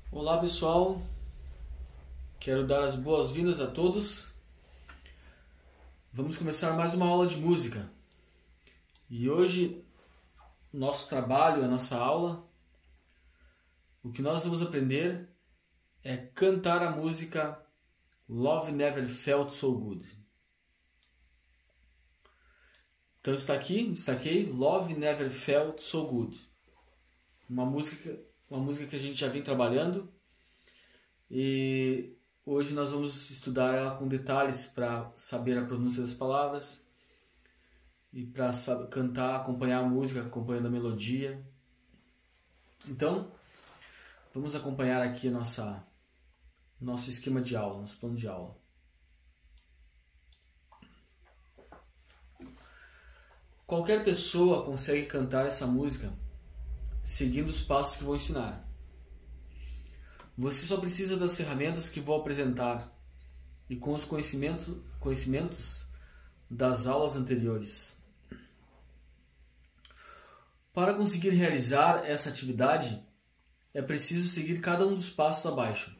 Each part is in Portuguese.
Olá pessoal, quero dar as boas-vindas a todos. Vamos começar mais uma aula de música. E hoje, nosso trabalho, a nossa aula, o que nós vamos aprender é cantar a música Love Never Felt So Good. Então está aqui, Love Never Felt So Good. Uma música que a gente já vem trabalhando e hoje nós vamos estudar ela com detalhes para saber a pronúncia das palavras e para cantar, acompanhar a música, acompanhando a melodia. Então, vamos acompanhar aqui nosso esquema de aula, nosso plano de aula. Qualquer pessoa consegue cantar essa música seguindo os passos que vou ensinar. Você só precisa das ferramentas que vou apresentar e com os conhecimentos das aulas anteriores. Para conseguir realizar essa atividade, é preciso seguir cada um dos passos abaixo.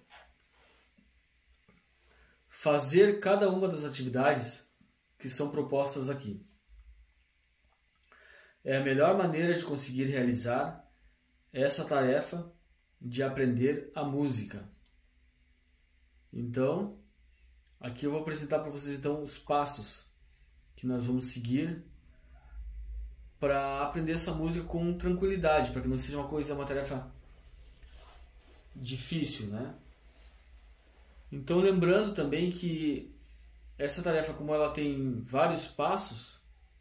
Fazer cada uma das atividades que são propostas aqui. É a melhor maneira de conseguir realizar essa tarefa de aprender a música. Então, aqui eu vou apresentar para vocês então os passos que nós vamos seguir para aprender essa música com tranquilidade, para que não seja uma tarefa difícil, né? Então, lembrando também que essa tarefa, como ela tem vários passos,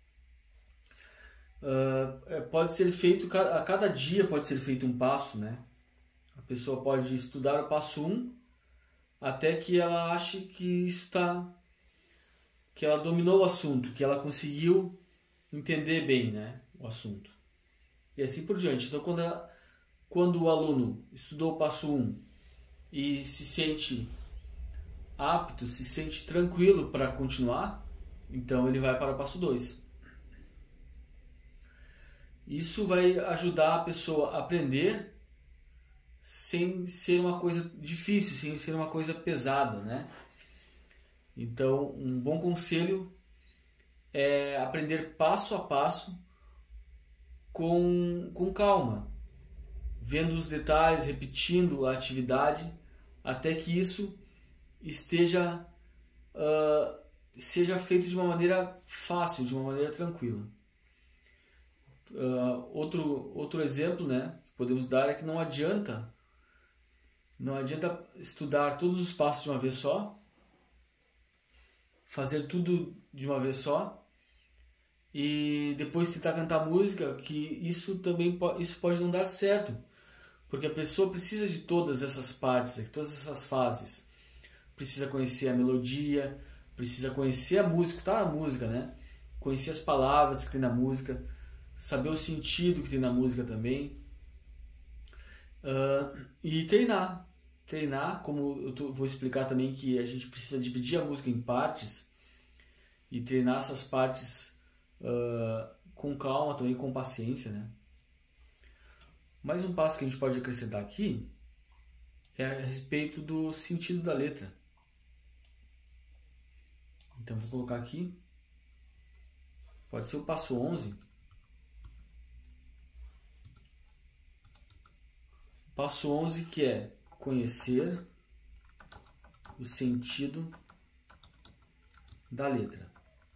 pode ser feito a cada dia, pode ser feito um passo, né? A pessoa pode estudar o passo 1 até que ela ache que que ela dominou o assunto, que ela conseguiu entender bem, né, o assunto. E assim por diante. Então, quando o aluno estudou o passo 1 e se sente apto, se sente tranquilo para continuar, então ele vai para o passo 2. Isso vai ajudar a pessoa a aprender sem ser uma coisa difícil, sem ser uma coisa pesada, né? Então, um bom conselho é aprender passo a passo com calma, vendo os detalhes, repetindo a atividade, até que isso seja feito de uma maneira fácil, de uma maneira tranquila. Outro exemplo, né, que podemos dar é que não adianta estudar todos os passos de uma vez só, fazer tudo de uma vez só e depois tentar cantar música, que isso pode não dar certo, porque a pessoa precisa de todas essas partes, de todas essas fases. Precisa conhecer a melodia, precisa conhecer a música, tá na música, né? Conhecer as palavras que tem na música, saber o sentido que tem na música também, e treinar, como eu vou explicar também que a gente precisa dividir a música em partes e treinar essas partes com calma também, com paciência, né? Mais um passo que a gente pode acrescentar aqui é a respeito do sentido da letra. Então vou colocar aqui, pode ser o passo 11. Passo 11, que é conhecer o sentido da letra.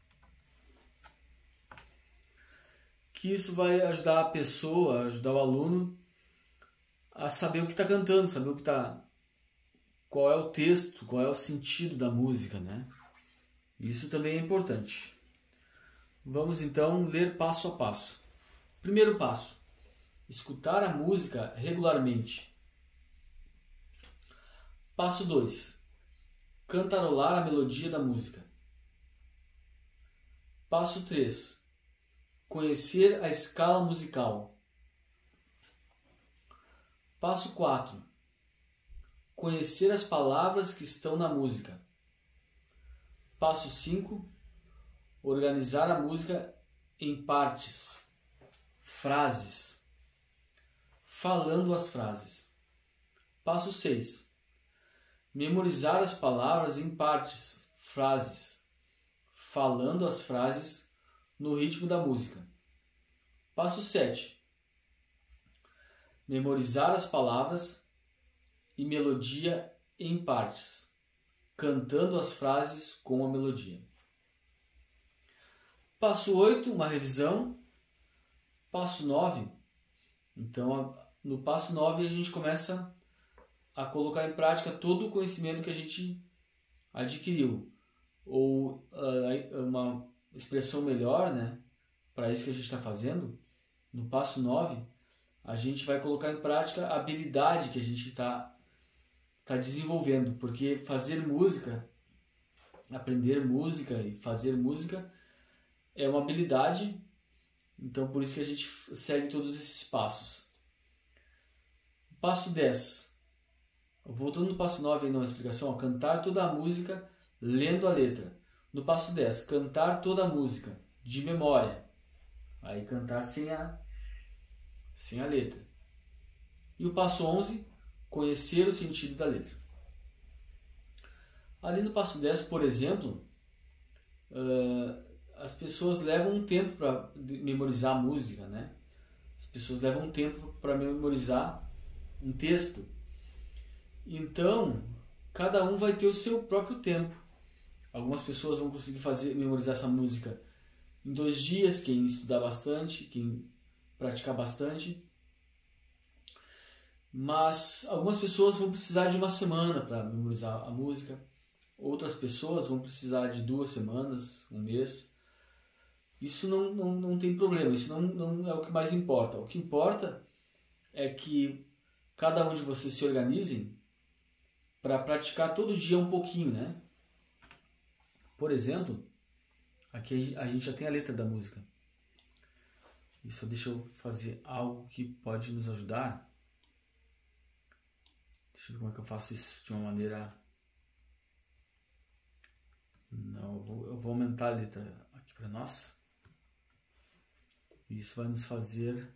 Que isso vai ajudar a pessoa, ajudar o aluno a saber o que está cantando, saber qual é o texto, qual é o sentido da música, né? Isso também é importante. Vamos então ler passo a passo. Primeiro passo: escutar a música regularmente. Passo 2. Cantarolar a melodia da música. Passo 3. Conhecer a escala musical. Passo 4. Conhecer as palavras que estão na música. Passo 5. Organizar a música em partes, frases. Falando as frases. Passo 6. Memorizar as palavras em partes, frases, falando as frases no ritmo da música. Passo 7. Memorizar as palavras e melodia em partes, cantando as frases com a melodia. Passo 8, uma revisão. Passo 9, então no passo 9 a gente começa a colocar em prática todo o conhecimento que a gente adquiriu. Ou uma expressão melhor, né, para isso que a gente está fazendo, no passo 9, a gente vai colocar em prática a habilidade que a gente está desenvolvendo, porque fazer música, aprender música e fazer música é uma habilidade, então por isso que a gente segue todos esses passos. Passo 10, voltando no passo 9 aí na explicação, cantar toda a música lendo a letra. No passo 10, cantar toda a música de memória, aí cantar sem a letra. E o passo 11, conhecer o sentido da letra. Ali no passo 10, por exemplo, as pessoas levam um tempo para memorizar a música, né? As pessoas levam um tempo para memorizar um texto. Então, cada um vai ter o seu próprio tempo. Algumas pessoas vão conseguir memorizar essa música em 2 dias, quem estudar bastante, quem praticar bastante. Mas algumas pessoas vão precisar de 1 semana para memorizar a música. Outras pessoas vão precisar de 2 semanas, 1 mês. Isso não tem problema, isso não é o que mais importa. O que importa é que cada um de vocês se organizem para praticar todo dia um pouquinho, né? Por exemplo, aqui a gente já tem a letra da música. Isso, deixa eu fazer algo que pode nos ajudar. Deixa eu ver como é que eu faço isso de uma maneira... Não, eu vou aumentar a letra aqui para nós. Isso vai nos fazer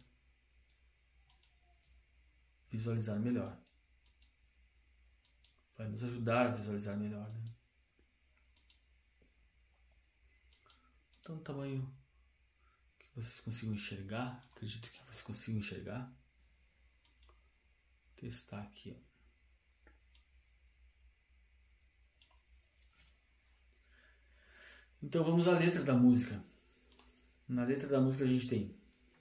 visualizar melhor. Vai nos ajudar a visualizar melhor, né? Então, o tamanho que vocês consigam enxergar, acredito que vocês consigam enxergar. Vou testar aqui, ó. Então vamos à letra da música. Na letra da música a gente tem...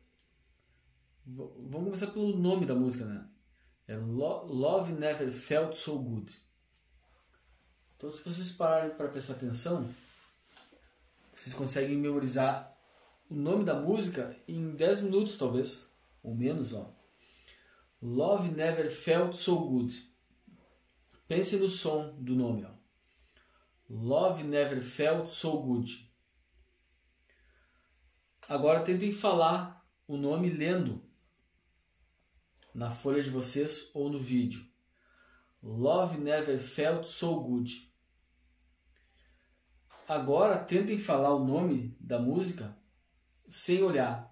Vamos começar pelo nome da música, né? É Love Never Felt So Good. Então, se vocês pararem para prestar atenção, vocês conseguem memorizar o nome da música em 10 minutos, talvez, ou menos, ó. Love Never Felt So Good. Pense no som do nome, ó. Love Never Felt So Good. Agora tentem falar o nome lendo na folha de vocês ou no vídeo. Love Never Felt So Good. Agora tentem falar o nome da música sem olhar.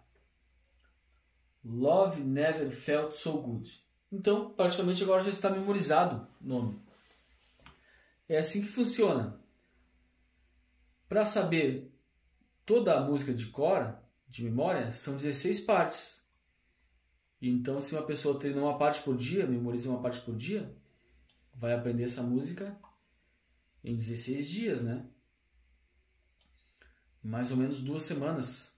Love Never Felt So Good. Então, praticamente agora já está memorizado o nome. É assim que funciona. Para saber toda a música de cor, de memória, são 16 partes. Então, se uma pessoa treina uma parte por dia, memoriza uma parte por dia, vai aprender essa música em 16 dias, né? Mais ou menos 2 semanas.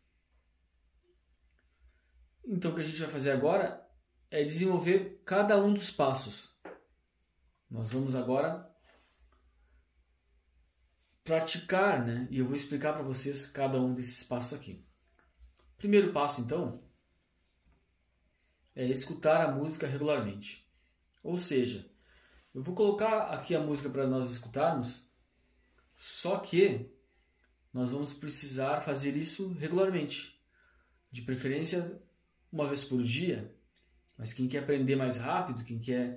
Então, o que a gente vai fazer agora é desenvolver cada um dos passos. Nós vamos agora praticar, né? E eu vou explicar para vocês cada um desses passos aqui. Primeiro passo, então, é escutar a música regularmente. Ou seja, eu vou colocar aqui a música para nós escutarmos, só que nós vamos precisar fazer isso regularmente. De preferência, 1 vez por dia. Mas quem quer aprender mais rápido, quem quer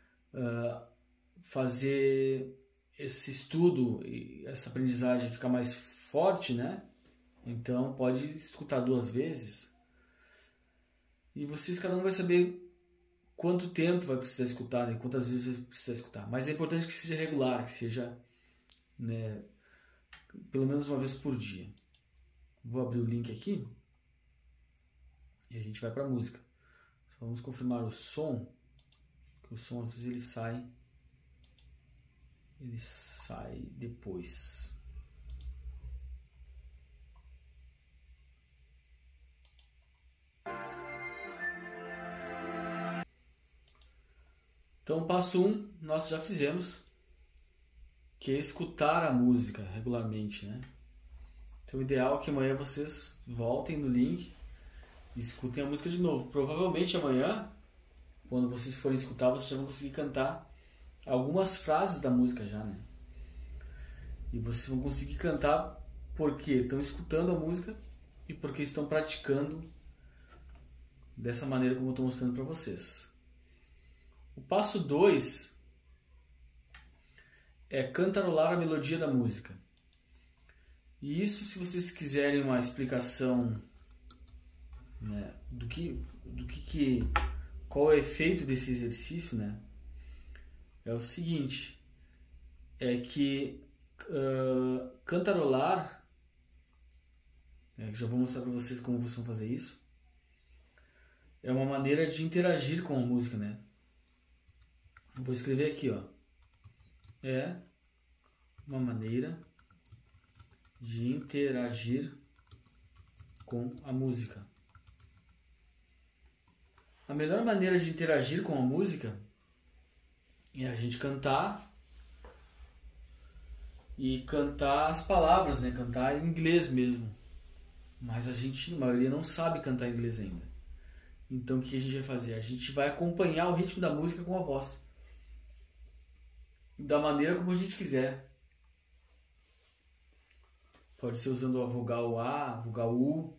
fazer esse estudo e essa aprendizagem ficar mais forte, né? Então pode escutar 2 vezes. E vocês, cada um vai saber quanto tempo vai precisar escutar, né? Quantas vezes vai precisar escutar. Mas é importante que seja regular, que seja, né, pelo menos uma vez por dia. Vou abrir o link aqui e a gente vai para a música. Só vamos confirmar o som, que o som às vezes ele sai depois. Então, passo 1, nós já fizemos, que é escutar a música regularmente, né? Então, o ideal é que amanhã vocês voltem no link e escutem a música de novo. Provavelmente amanhã, quando vocês forem escutar, vocês já vão conseguir cantar algumas frases da música já, né? E vocês vão conseguir cantar porque estão escutando a música e porque estão praticando dessa maneira como eu estou mostrando para vocês. O passo 2 é cantarolar a melodia da música. E isso, se vocês quiserem uma explicação, né, qual é o efeito desse exercício, né, é o seguinte, é que cantarolar, já vou mostrar para vocês como vocês vão fazer isso, é uma maneira de interagir com a música, né? Vou escrever aqui, ó. É uma maneira de interagir com a música. A melhor maneira de interagir com a música é a gente cantar e cantar as palavras, né? Cantar em inglês mesmo. Mas a maioria não sabe cantar em inglês ainda. Então o que a gente vai fazer? A gente vai acompanhar o ritmo da música com a voz. Da maneira como a gente quiser. Pode ser usando a vogal A, a vogal U.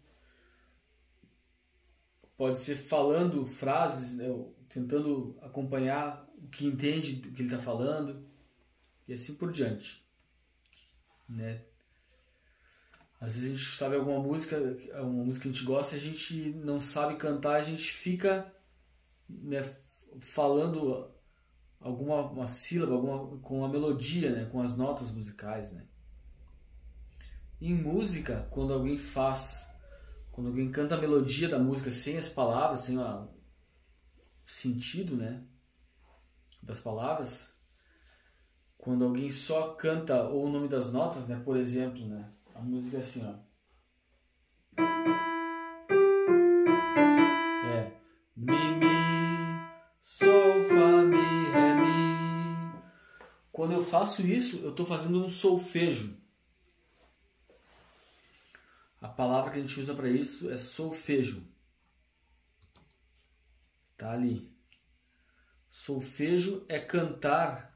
Pode ser falando frases, né, tentando acompanhar o que entende do que ele está falando. E assim por diante. Né? Às vezes a gente sabe uma música que a gente gosta, a gente não sabe cantar, a gente fica, né, falando uma sílaba, com a melodia, né, com as notas musicais, né. Em música, quando alguém canta a melodia da música sem as palavras, sem o sentido, né, das palavras, quando alguém só canta ou o nome das notas, né, por exemplo, né, a música é assim, ó. Mi, mi, sol, fá, mi, ré, mi. Quando eu faço isso, eu estou fazendo um solfejo. A palavra que a gente usa para isso é solfejo. Tá ali. Solfejo é cantar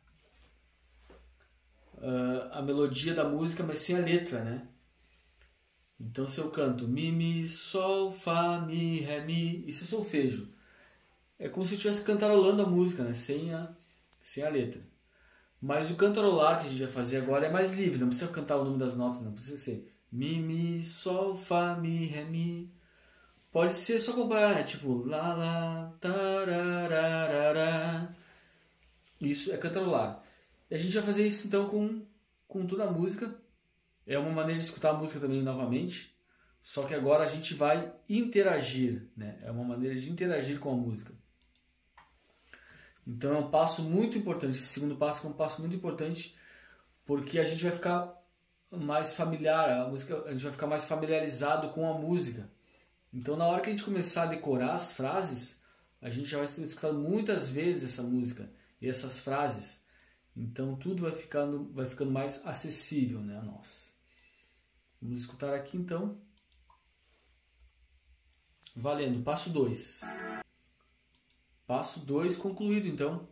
a melodia da música, mas sem a letra, né? Então, se eu canto mi, mi, sol, fá, mi, ré, mi, isso é solfejo. É como se eu estivesse cantarolando a música, né? Sem a letra. Mas o cantarolar que a gente vai fazer agora é mais livre, não precisa cantar o nome das notas, não precisa ser mi, mi, sol, fá, mi, ré, mi. Pode ser só acompanhar, né? Tipo lá, lá, tarararara. Isso é cantarolar. E a gente vai fazer isso então com toda a música. É uma maneira de escutar a música também novamente. Só que agora a gente vai interagir, né? É uma maneira de interagir com a música. Então é um passo muito importante. Esse segundo passo é um passo muito importante porque a gente vai ficar mais familiar, a gente vai ficar mais familiarizado com a música. Então na hora que a gente começar a decorar as frases, a gente já vai escutar muitas vezes essa música e essas frases. Então tudo vai ficando mais acessível, né, a nós. Vamos escutar aqui então. Valendo, passo 2. Passo 2 concluído então.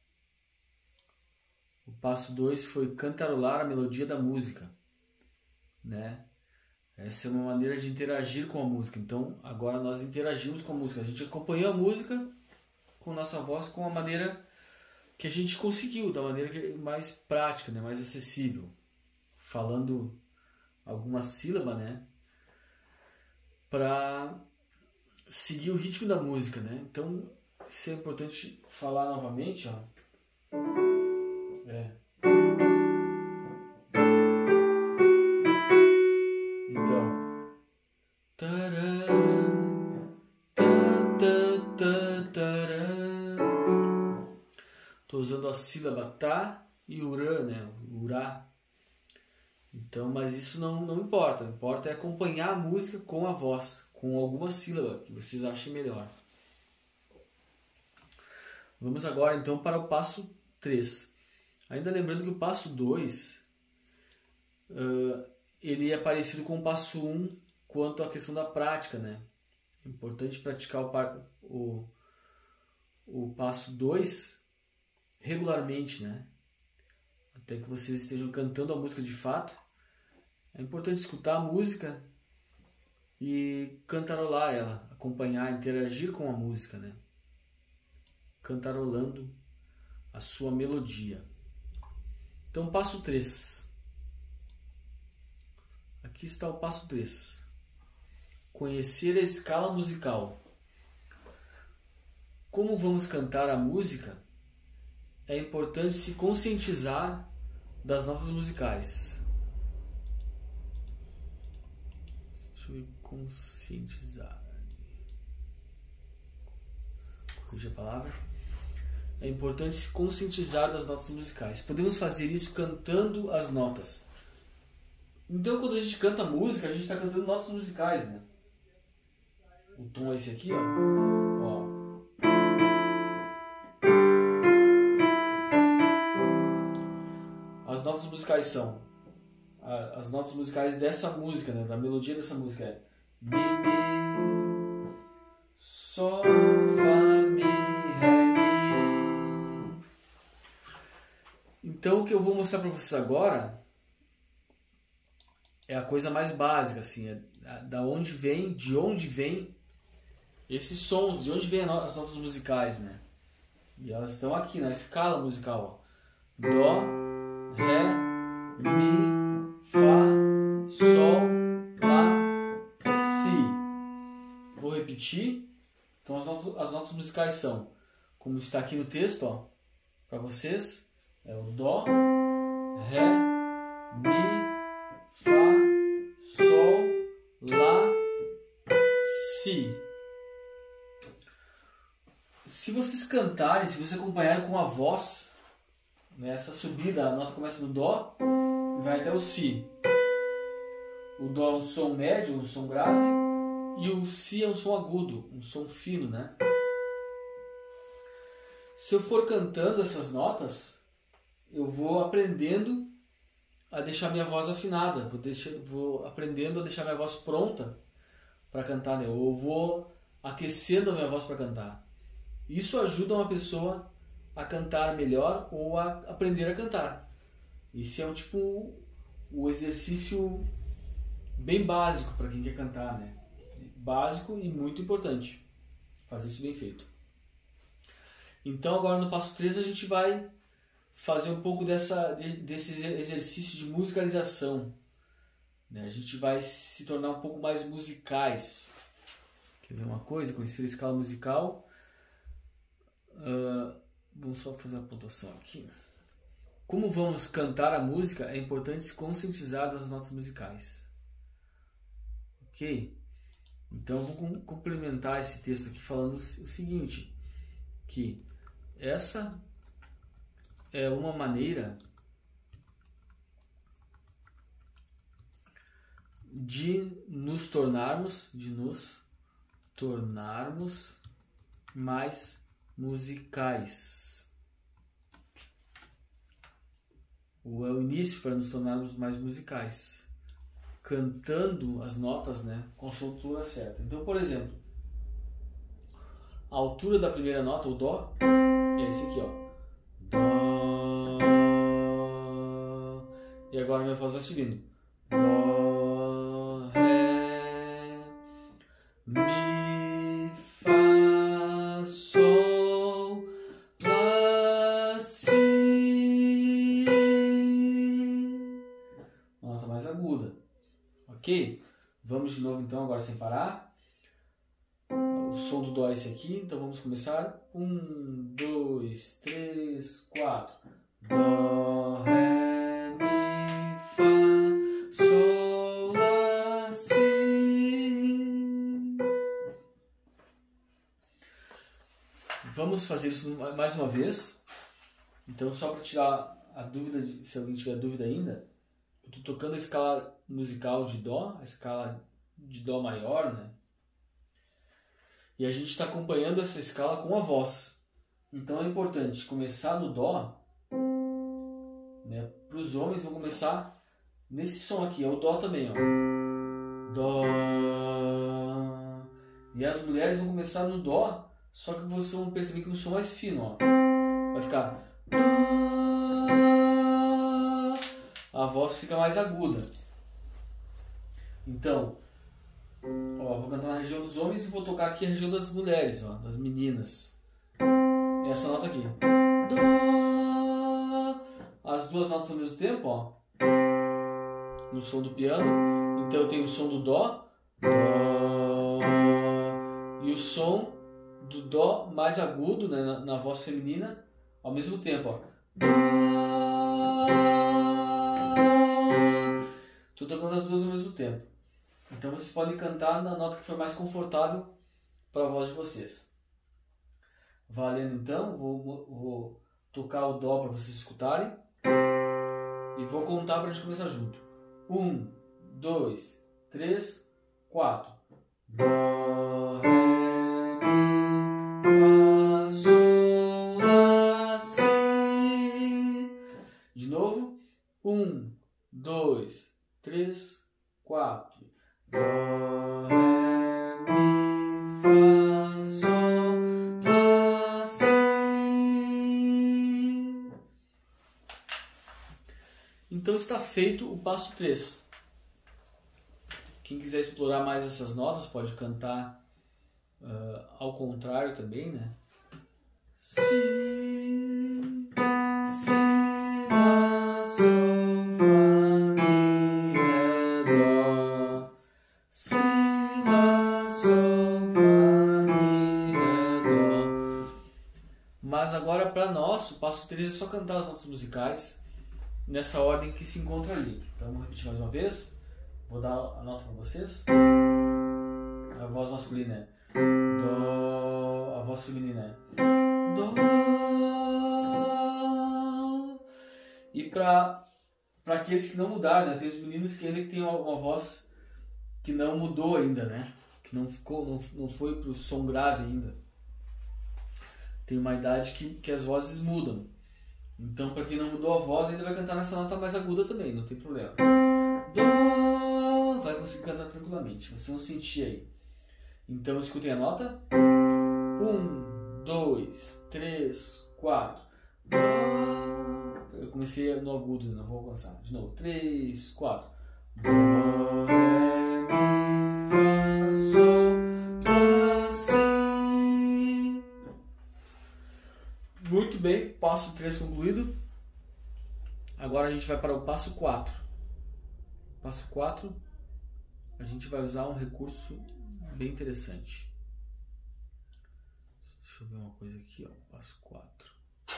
O passo 2 foi cantarolar a melodia da música, né? Essa é uma maneira de interagir com a música. Então agora nós interagimos com a música. A gente acompanhou a música com nossa voz com a maneira que a gente conseguiu, da maneira que é mais prática, né? Mais acessível. Falando alguma sílaba, né? Para seguir o ritmo da música, né? Então Isso é importante falar novamente, ó. Então, tô usando a sílaba tá e urã, né? Urá. Então, mas isso não importa. O que importa é acompanhar a música com a voz, com alguma sílaba que vocês achem melhor. Vamos agora então para o passo 3. Ainda lembrando que o passo 2 ele é parecido com o passo 1 quanto à questão da prática, né? É importante praticar o passo 2 regularmente, né? Até que vocês estejam cantando a música de fato. É importante escutar a música e cantarolar ela, acompanhar, interagir com a música, né? Cantarolando a sua melodia. Então, passo 3. Aqui está o passo 3. Conhecer a escala musical. Como vamos cantar a música, é importante se conscientizar das notas musicais. Deixa eu ver, conscientizar. Corrija a palavra. É importante se conscientizar das notas musicais. Podemos fazer isso cantando as notas. Então, quando a gente canta música, a gente está cantando notas musicais, né? O tom é esse aqui, ó. As notas musicais são... As notas musicais dessa música, né? Da melodia dessa música é Mi, Mi, Sol, Fá, Mi, Ré, Mi. Então, o que eu vou mostrar para vocês agora é a coisa mais básica, assim, de onde vem esses sons, de onde vem as notas musicais, né? E elas estão aqui na escala musical, ó. Dó, Ré, Mi, Fá, Sol, Lá, Si. Vou repetir. Então as notas musicais são, como está aqui no texto, ó, para vocês, é o Dó, Ré, Mi, Fá, Sol, Lá, Si. Se vocês cantarem, se vocês acompanharem com a voz, nessa subida, a nota começa no Dó e vai até o Si. O Dó é um som médio, um som grave, e o Si é um som agudo, um som fino, né? Se eu for cantando essas notas, eu vou aprendendo a deixar minha voz afinada, vou aprendendo a deixar minha voz pronta para cantar, né? Ou vou aquecendo a minha voz para cantar. Isso ajuda uma pessoa a cantar melhor ou a aprender a cantar. Isso é o exercício bem básico para quem quer cantar, né? Básico e muito importante. Fazer isso bem feito. Então agora no passo 3 a gente vai fazer um pouco desse exercício de musicalização, né? A gente vai se tornar um pouco mais musicais. Quer ver uma coisa? Conhecer a escala musical. Vamos só fazer uma pontuação aqui. Como vamos cantar a música, é importante se conscientizar das notas musicais. Ok? Então vou complementar esse texto aqui falando o seguinte, que essa é uma maneira de nos tornarmos mais musicais. É o início para nos tornarmos mais musicais, cantando as notas, né, com a soltura certa. Então, por exemplo, a altura da primeira nota, o Dó, é esse aqui, ó. Dó. E agora minha voz vai subindo. Dó, Ré, Mi, Fá, Sol, Lá, Si. Uma nota mais aguda. Ok? Vamos de novo então, agora sem parar. O som do dó é esse aqui, então vamos começar. 1, 2, 3, 4. Dó, ré, mi, fá, sol, lá, si. Vamos fazer isso mais uma vez. Então, só para tirar a dúvida, se alguém tiver dúvida ainda, eu estou tocando a escala musical de dó, a escala de dó maior, né? E a gente está acompanhando essa escala com a voz. Então é importante começar no dó, né? Para os homens vão começar nesse som aqui, é o dó também, ó. Dó. E as mulheres vão começar no dó, só que vocês vão perceber que o som é mais fino, ó. Vai ficar dó. A voz fica mais aguda. Então, ó, vou cantar na região dos homens e vou tocar aqui a região das mulheres, ó, das meninas. Essa nota aqui. Dó. As duas notas ao mesmo tempo, ó. No som do piano. Então eu tenho o som do dó, dó, e o som do dó mais agudo, né, na voz feminina, ao mesmo tempo, ó. Dó. Tô tocando as duas ao mesmo tempo. Então vocês podem cantar na nota que for mais confortável para a voz de vocês. Valendo então, vou tocar o dó para vocês escutarem e vou contar para a gente começar junto. 1, 2, 3, 4. Dó, ré, mi, fá, sol, lá, si. De novo. 1, 2, 3, 4. Dó, ré, mi, fá, sol, lá, si. Então está feito o passo 3. Quem quiser explorar mais essas notas pode cantar ao contrário também, né? Si, si, lá, sol, fá, mi, ré, dó. Si, lá, sol, fá, mi, ré, dó. Mas agora para nós, o passo 3 é só cantar as notas musicais nessa ordem que se encontra ali. Então vamos repetir mais uma vez. Vou dar a nota para vocês. A voz masculina é dó, a voz feminina é dó. E para aqueles que não mudaram, né? Tem os meninos que ainda têm uma voz que não mudou ainda, né? Que não foi pro som grave ainda. Tem uma idade que as vozes mudam. Então, para quem não mudou a voz, ainda vai cantar nessa nota mais aguda também, não tem problema. Dó, vai conseguir cantar tranquilamente, vocês vão sentir aí. Então, escutem a nota. 1, 2, 3, 4. Dó. Eu comecei no agudo, não vou alcançar. De novo. 3, 4. Dó, ré, mi, fá, sol, lá, si. Muito bem, passo 3 concluído. Agora a gente vai para o passo 4. Passo 4, a gente vai usar um recurso bem interessante. Deixa eu ver uma coisa aqui, ó. Passo 4.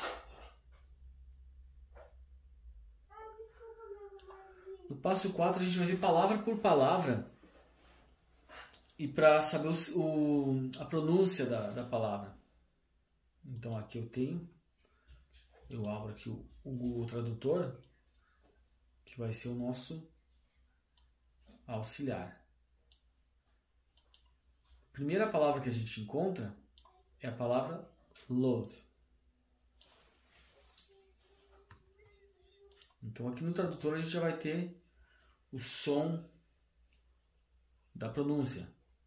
No passo 4 a gente vai ver palavra por palavra e para saber a pronúncia da palavra. Então aqui eu abro aqui o Google Tradutor, que vai ser o nosso auxiliar. A primeira palavra que a gente encontra é a palavra love. Então aqui no tradutor a gente já vai ter o som da pronúncia.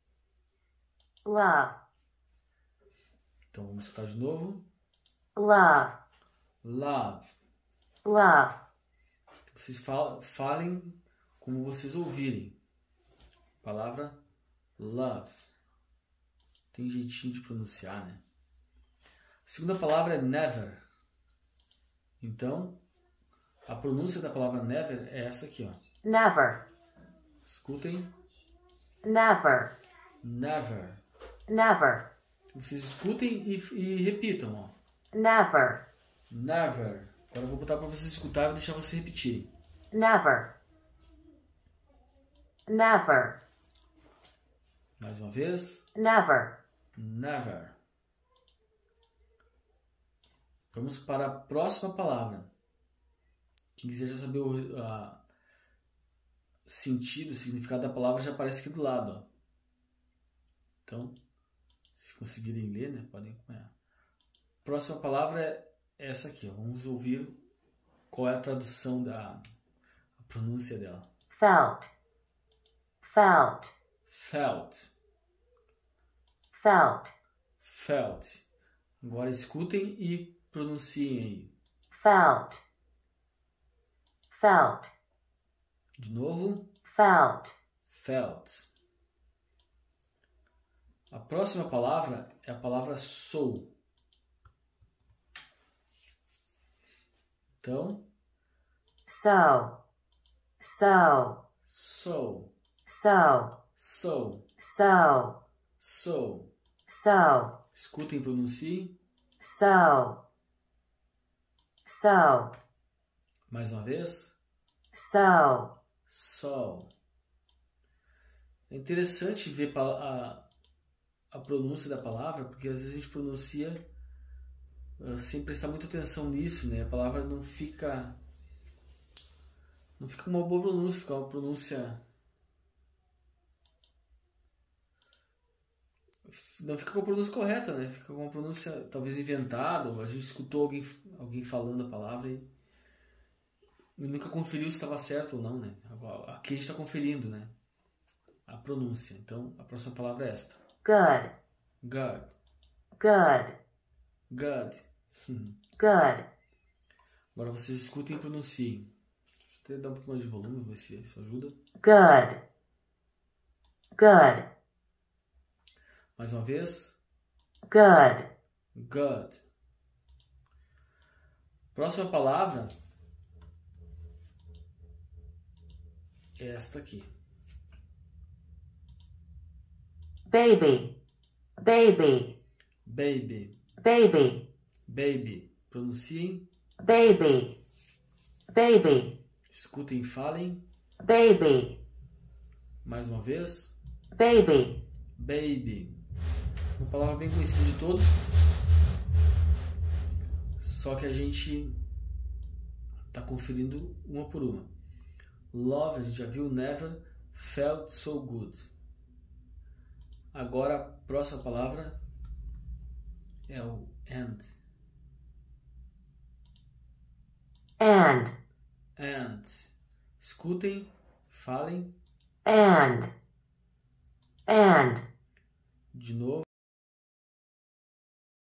Love. Então vamos escutar de novo. Love. Love. Love. Vocês falem como vocês ouvirem. Palavra love. Tem jeitinho de pronunciar, né? A segunda palavra é never. Então, a pronúncia da palavra never é essa aqui, ó. Never. Escutem. Never. Never. Never. Vocês escutem e repitam, ó. Never. Never. Agora eu vou botar para vocês escutarem e deixar você repetir. Never. Never. Mais uma vez. Never. Never. Vamos para a próxima palavra. Quem quiser já saber o sentido, o significado da palavra, já aparece aqui do lado, ó. Então, se conseguirem ler, né, podem acompanhar. Próxima palavra é essa aqui, ó. Vamos ouvir qual é a tradução a pronúncia dela. Felt. Felt. Felt. Felt. Felt. Agora escutem e pronunciem aí. Felt. Felt. De novo. Felt. Felt. A próxima palavra é a palavra so. Então, So. So. so, So. so, So. so. So. Escutem e pronunciem. So. So. Mais uma vez. So. So. É interessante ver a pronúncia da palavra, porque às vezes a gente pronuncia sem prestar muita atenção nisso, né? A palavra não fica uma boa pronúncia, fica uma pronúncia... Não fica com a pronúncia correta, né? Fica com uma pronúncia talvez inventada, ou a gente escutou alguém falando a palavra e nunca conferiu se estava certo ou não, né? Agora, aqui a gente está conferindo, né? A pronúncia. Então, a próxima palavra é esta. Good. Good. Good. Good. Good. Agora vocês escutem e pronunciem. Deixa eu até dar um pouco mais de volume, ver se isso ajuda. Good. Good. Mais uma vez. Good. Good. Próxima palavra é esta aqui. Baby. Baby. Baby. Baby. Baby. Pronunciem. Baby. Baby. Escutem e falem. Baby. Mais uma vez. Baby. Baby. Uma palavra bem conhecida de todos. Só que a gente está conferindo uma por uma. Love, a gente já viu. Never felt so good. Agora a próxima palavra é o and. And. And. Escutem, falem. And. And. De novo.